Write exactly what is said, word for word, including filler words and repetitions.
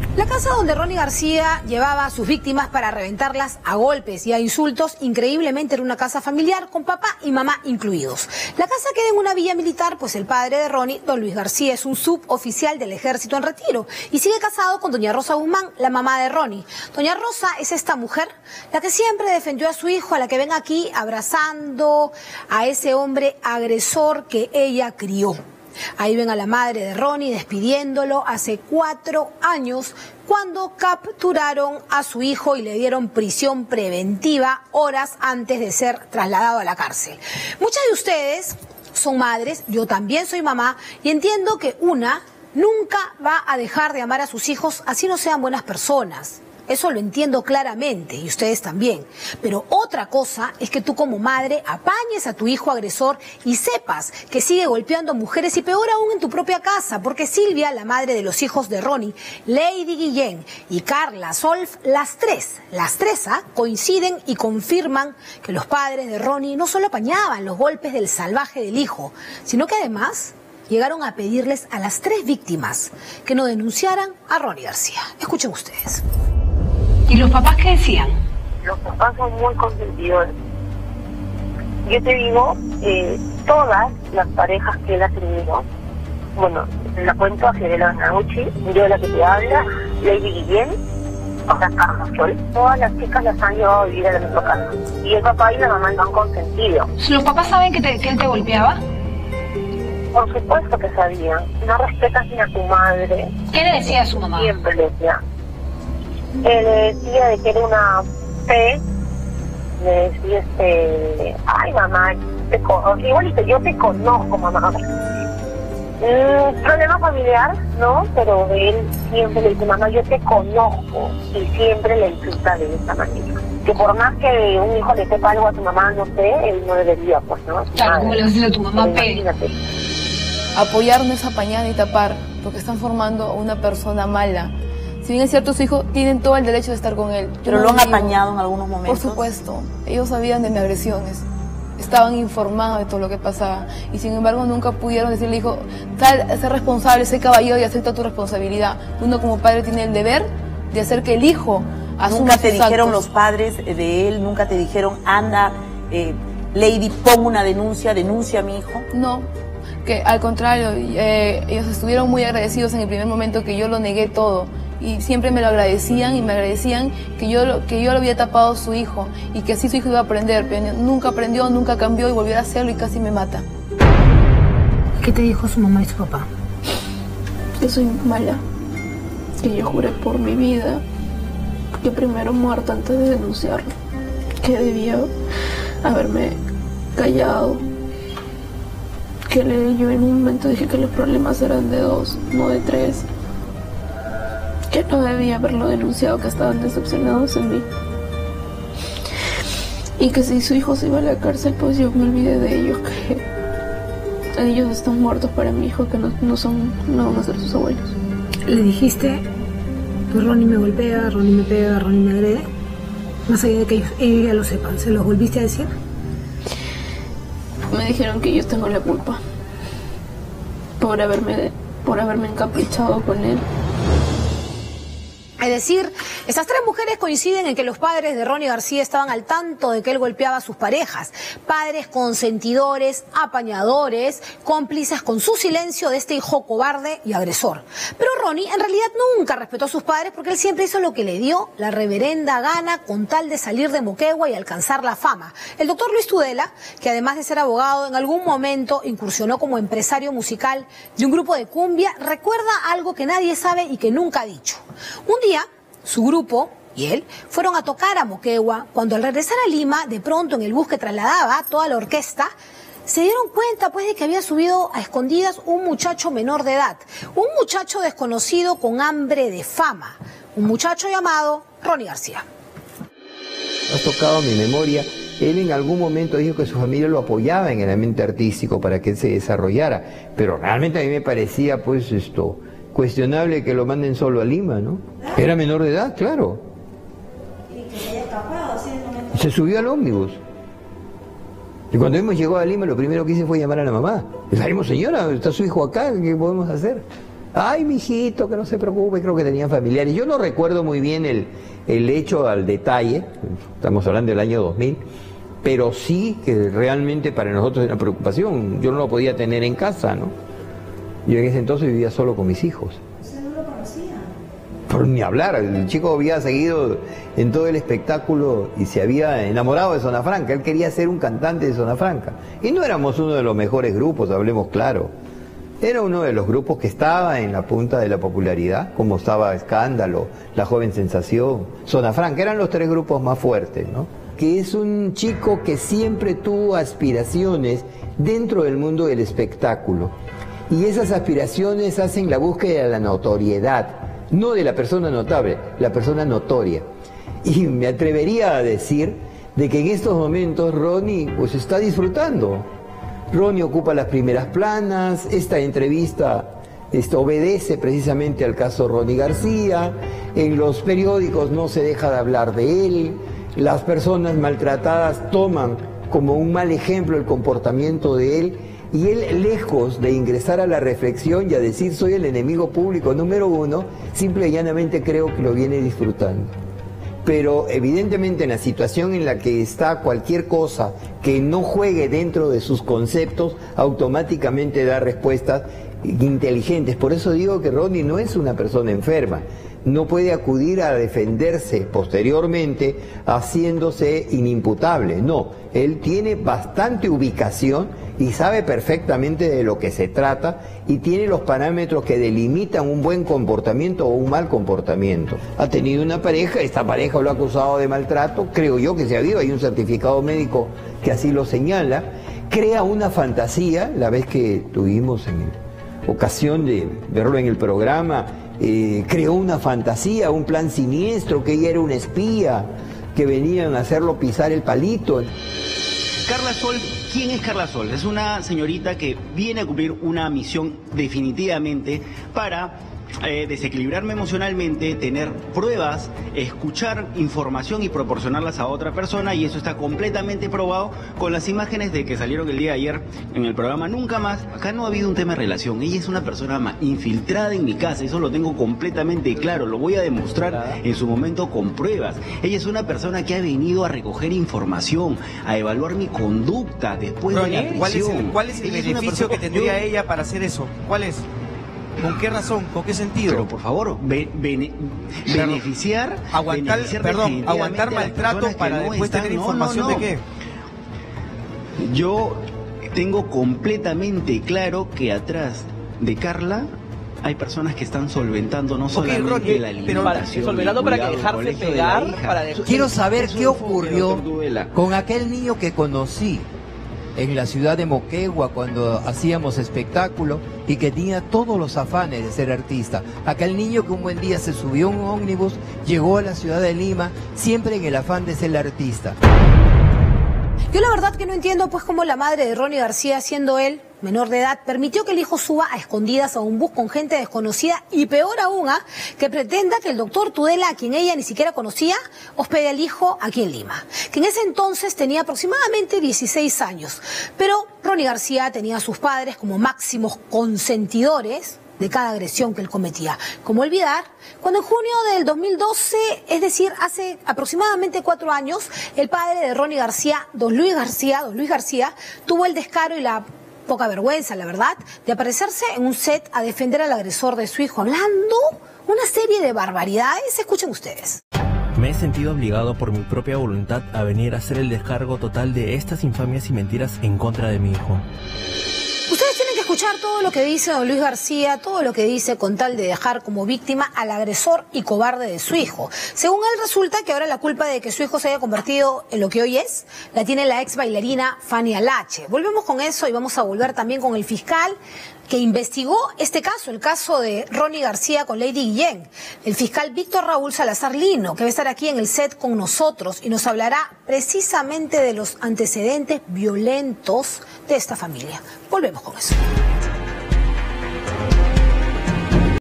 La casa donde Ronnie García llevaba a sus víctimas para reventarlas a golpes y a insultos, increíblemente era una casa familiar con papá y mamá incluidos. La casa queda en una villa militar, pues el padre de Ronnie, don Luis García, es un suboficial del ejército en retiro y sigue casado con doña Rosa Guzmán, la mamá de Ronnie. Doña Rosa es esta mujer, la que siempre defendió a su hijo, a la que ven aquí abrazando a ese hombre agresor que ella crió. Ahí ven a la madre de Ronnie despidiéndolo hace cuatro años cuando capturaron a su hijo y le dieron prisión preventiva horas antes de ser trasladado a la cárcel. Muchas de ustedes son madres, yo también soy mamá y entiendo que una nunca va a dejar de amar a sus hijos así no sean buenas personas. Eso lo entiendo claramente y ustedes también. Pero otra cosa es que tú como madre apañes a tu hijo agresor y sepas que sigue golpeando a mujeres y peor aún en tu propia casa, porque Silvia, la madre de los hijos de Ronnie, Lady Guillén y Carla Solf, las tres, las tres ¿ah? coinciden y confirman que los padres de Ronnie no solo apañaban los golpes del salvaje del hijo, sino que además llegaron a pedirles a las tres víctimas que no denunciaran a Ronnie García. Escuchen ustedes. ¿Y los papás qué decían? Los papás son muy consentidores. Yo te digo, eh, todas las parejas que él ha tenido, bueno, la cuento a Fiorella Nauchi, yo la que te habla, Lady Guillén, o sea, Carlos Sol, todas las chicas las han llevado a vivir a la misma casa. Y el papá y la mamá no han consentido. ¿Los papás saben que, te, que él te golpeaba? Por supuesto que sabían. No respetas ni a tu madre. ¿Qué le decía a su mamá? Siempre le decía. Él le decía de que era una fe, le decía este, ay mamá, te conozco, igualito, yo te conozco mamá. Mm, problema familiar, ¿no? Pero él siempre le dice, mamá, yo te conozco, y siempre le insulta de esta manera. Que por más que un hijo le sepa algo a tu mamá, no sé, él no debería, pues, ¿no? Claro, como le decía a tu mamá, P. Apoyar no es apañar ni tapar, porque están formando a una persona mala. Si bien es cierto, su hijo tienen todo el derecho de estar con él. Pero no lo han digo, apañado en algunos momentos. Por supuesto. Ellos sabían de mis agresiones. Estaban informados de todo lo que pasaba. Y sin embargo nunca pudieron decirle, hijo, sal, sé responsable, sé caballero y acepta tu responsabilidad. Uno como padre tiene el deber de hacer que el hijo asuma Nunca te sus dijeron actos. los padres de él, nunca te dijeron, anda, eh, Lady, pon una denuncia, denuncia a mi hijo. No. Que al contrario, eh, ellos estuvieron muy agradecidos en el primer momento que yo lo negué todo y siempre me lo agradecían y me agradecían que yo, lo, que yo lo había tapado a su hijo y que así su hijo iba a aprender, pero nunca aprendió, nunca cambió y volvió a hacerlo y casi me mata. ¿Qué te dijo su mamá y su papá? Que soy mala, que yo juré por mi vida que primero muerta antes de denunciarlo, que debía haberme callado. Que le, yo en un momento dije que los problemas eran de dos, no de tres. Que no debía haberlo denunciado, que estaban decepcionados en mí. Y que si su hijo se iba a la cárcel, pues yo me olvidé de ellos, que ellos están muertos para mi hijo, que no, no son, no van a ser sus abuelos. ¿Le dijiste que Ronnie me golpea, Ronnie me pega, Ronnie me agrede? Más allá de que ellos, ellos ya lo sepan, ¿se los volviste a decir? Me dijeron que yo tengo la culpa por haberme, por haberme encaprichado con él. Es decir, estas tres mujeres coinciden en que los padres de Ronnie García estaban al tanto de que él golpeaba a sus parejas. Padres consentidores, apañadores, cómplices con su silencio de este hijo cobarde y agresor. Pero Ronnie en realidad nunca respetó a sus padres porque él siempre hizo lo que le dio la reverenda gana con tal de salir de Moquegua y alcanzar la fama. El doctor Luis Tudela, que además de ser abogado, en algún momento incursionó como empresario musical de un grupo de cumbia, recuerda algo que nadie sabe y que nunca ha dicho. Un día, su grupo y él fueron a tocar a Moquegua. Cuando al regresar a Lima, de pronto en el bus que trasladaba toda la orquesta, se dieron cuenta pues de que había subido a escondidas un muchacho menor de edad, un muchacho desconocido con hambre de fama, un muchacho llamado Ronnie García. Has tocado mi memoria. Él en algún momento dijo que su familia lo apoyaba en el ambiente artístico para que él se desarrollara, pero realmente a mí me parecía pues esto cuestionable que lo manden solo a Lima, ¿no? Era menor de edad, claro. Y que se haya escapado, así en momento. Se subió al ómnibus. Y cuando hemos llegado a Lima, lo primero que hice fue llamar a la mamá. Le dijimos, señora, está su hijo acá, ¿qué podemos hacer? Ay, mijito, que no se preocupe, creo que tenían familiares. Yo no recuerdo muy bien el, el hecho al detalle, estamos hablando del año dos mil, pero sí que realmente para nosotros era una preocupación. Yo no lo podía tener en casa, ¿no? Yo en ese entonces vivía solo con mis hijos. ¿Usted no lo conocía? Por ni hablar, el chico había seguido en todo el espectáculo y se había enamorado de Zona Franca. Él quería ser un cantante de Zona Franca. Y no éramos uno de los mejores grupos, hablemos claro. Era uno de los grupos que estaba en la punta de la popularidad, como estaba Escándalo, La Joven Sensación, Zona Franca. Eran los tres grupos más fuertes, ¿no? Que es un chico que siempre tuvo aspiraciones dentro del mundo del espectáculo. Y esas aspiraciones hacen la búsqueda de la notoriedad, no de la persona notable, la persona notoria. Y me atrevería a decir de que en estos momentos Ronnie pues está disfrutando. Ronnie ocupa las primeras planas, esta entrevista esto obedece precisamente al caso Ronnie García, en los periódicos no se deja de hablar de él, las personas maltratadas toman como un mal ejemplo el comportamiento de él. Y él, lejos de ingresar a la reflexión y a decir soy el enemigo público número uno, simple y llanamente creo que lo viene disfrutando. Pero evidentemente en la situación en la que está, cualquier cosa que no juegue dentro de sus conceptos automáticamente da respuestas inteligentes. Por eso digo que Ronnie no es una persona enferma. No puede acudir a defenderse posteriormente haciéndose inimputable. No, él tiene bastante ubicación y sabe perfectamente de lo que se trata y tiene los parámetros que delimitan un buen comportamiento o un mal comportamiento. Ha tenido una pareja, esta pareja lo ha acusado de maltrato, creo yo que se ha habido, hay un certificado médico que así lo señala, crea una fantasía, la vez que tuvimos en ocasión de verlo en el programa, eh, creó una fantasía, un plan siniestro, que ella era una espía, que venían a hacerlo pisar el palito. Carla Sol, ¿quién es Carla Sol? Es una señorita que viene a cumplir una misión definitivamente para eh, desequilibrarme emocionalmente, tener pruebas, escuchar información y proporcionarlas a otra persona, y eso está completamente probado con las imágenes de que salieron el día de ayer en el programa Nunca Más. Acá no ha habido un tema de relación, ella es una persona infiltrada en mi casa, eso lo tengo completamente claro, lo voy a demostrar en su momento con pruebas. Ella es una persona que ha venido a recoger información, a evaluar mi conducta después Ronnie, de la prisión. ¿Cuál es el, cuál es el beneficio persona, que tendría yo, ella para hacer eso? ¿Cuál es? ¿Con qué razón? ¿Con qué sentido? Pero por favor, be, bene, beneficiar, aguantar, beneficiar perdón, aguantar maltrato para no después están, tener no, información no, no. de qué. Yo tengo completamente claro que atrás de Carla hay personas que están solventando no solamente okay, Ronnie, la pero alimentación, solventando para que dejarse pegar, de para de... Quiero saber qué ocurrió de con aquel niño que conocí en la ciudad de Moquegua cuando hacíamos espectáculo y que tenía todos los afanes de ser artista. Aquel niño que un buen día se subió a un ómnibus, llegó a la ciudad de Lima, siempre en el afán de ser artista. Yo la verdad que no entiendo pues cómo la madre de Ronnie García, siendo él menor de edad, permitió que el hijo suba a escondidas a un bus con gente desconocida y peor aún, ¿ah? que pretenda que el doctor Tudela, a quien ella ni siquiera conocía, hospede al hijo aquí en Lima, que en ese entonces tenía aproximadamente dieciséis años. Pero Ronnie García tenía a sus padres como máximos consentidores de cada agresión que él cometía. Como olvidar, cuando en junio del dos mil doce, es decir, hace aproximadamente cuatro años, el padre de Ronnie García, don Luis García, don Luis García, tuvo el descaro y la poca vergüenza, la verdad, de aparecerse en un set a defender al agresor de su hijo, hablando una serie de barbaridades. Escuchen ustedes. Me he sentido obligado por mi propia voluntad a venir a hacer el descargo total de estas infamias y mentiras en contra de mi hijo. Ustedes tienen que escuchar todo lo que dice don Luis García, todo lo que dice con tal de dejar como víctima al agresor y cobarde de su hijo. Según él, resulta que ahora la culpa de que su hijo se haya convertido en lo que hoy es, la tiene la ex bailarina Fanny Alache. Volvemos con eso y vamos a volver también con el fiscal que investigó este caso, el caso de Ronnie García con Lady Guillén, el fiscal Víctor Raúl Salazar Lino, que va a estar aquí en el set con nosotros y nos hablará precisamente de los antecedentes violentos de esta familia. Volvemos con eso.